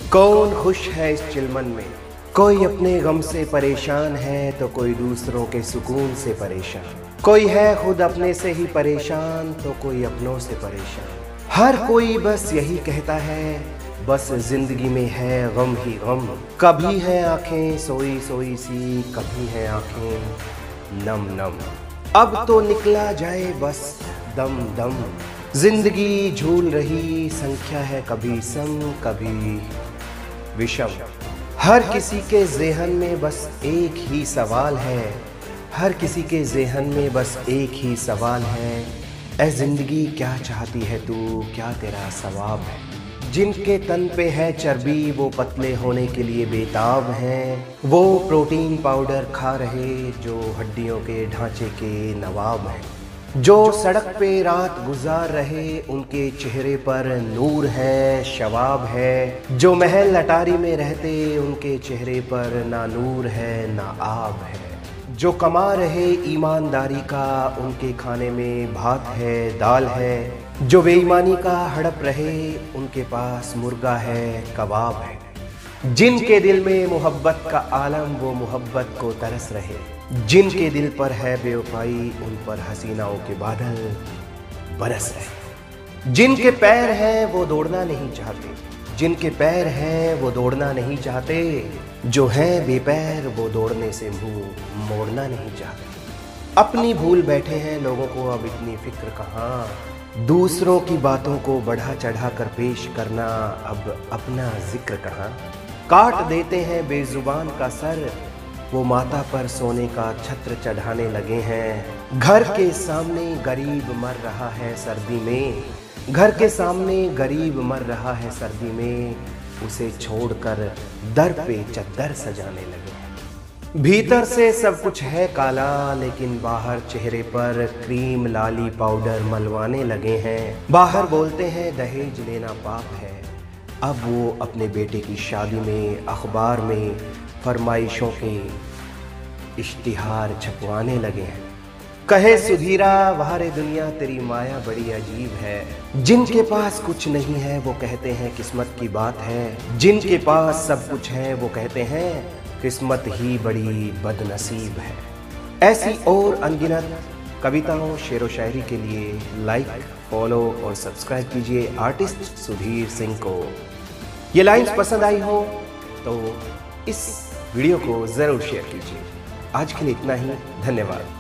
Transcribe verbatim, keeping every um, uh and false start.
कौन खुश है इस चिलमन में, कोई अपने गम से परेशान है तो कोई दूसरों के सुकून से परेशान। कोई है खुद अपने से ही परेशान तो कोई अपनों से परेशान। हर कोई बस यही कहता है, बस जिंदगी में है गम ही गम। कभी है आंखें सोई सोई सी, कभी है आंखें नम नम। अब तो निकला जाए बस दम दम। जिंदगी झूल रही, संख्या है कभी सम कभी विषम। हर किसी के ज़ेहन में बस एक ही सवाल है, हर किसी के ज़ेहन में बस एक ही सवाल है, ऐ जिंदगी क्या चाहती है तू, क्या तेरा सवाब है। जिनके तन पे है चर्बी वो पतले होने के लिए बेताब हैं, वो प्रोटीन पाउडर खा रहे जो हड्डियों के ढांचे के नवाब हैं। जो सड़क पे रात गुजार रहे उनके चेहरे पर नूर है शवाब है। जो महल अटारी में रहते उनके चेहरे पर ना नूर है ना आब है। जो कमा रहे ईमानदारी का उनके खाने में भात है दाल है। जो बेईमानी का हड़प रहे उनके पास मुर्गा है कबाब है। जिनके दिल में मोहब्बत का आलम वो मोहब्बत को तरस रहे। जिनके दिल पर है बेवफाई उन पर हसीनाओं के बादल बरस रहे। जिनके पैर हैं वो दौड़ना नहीं चाहते, जिनके पैर हैं वो दौड़ना नहीं चाहते। जो हैं बेपैर वो दौड़ने से मुंह मोड़ना नहीं चाहते। अपनी भूल बैठे हैं लोगों को अब इतनी फिक्र कहाँ। दूसरों की बातों को बढ़ा चढ़ा कर पेश करना अब अपना जिक्र कहाँ। काट देते हैं बेजुबान का सर, वो माता पर सोने का छत्र चढ़ाने लगे हैं। घर के सामने गरीब मर रहा है सर्दी में, घर के सामने गरीब मर रहा है सर्दी में। उसे छोड़कर दर पे चद्दर सजाने लगे। भीतर से सब कुछ है काला लेकिन बाहर चेहरे पर क्रीम लाली पाउडर मलवाने लगे हैं। बाहर बोलते हैं दहेज लेना पाप है, अब वो अपने बेटे की शादी में अखबार में फरमाइशों के इश्तिहार छपवाने लगे हैं। कहे सुधीरा वहारे दुनिया तेरी माया बड़ी अजीब है। जिनके पास कुछ नहीं है वो कहते हैं किस्मत की बात है। जिनके पास सब कुछ है वो कहते हैं किस्मत ही बड़ी बदनसीब है। ऐसी और अनगिनत कविताओं शेरो शायरी के लिए लाइक फॉलो और सब्सक्राइब कीजिए आर्टिस्ट सुधीर सिंह को। ये लाइन्स पसंद आई हो तो इस वीडियो को ज़रूर शेयर कीजिए। आज के लिए इतना ही, धन्यवाद।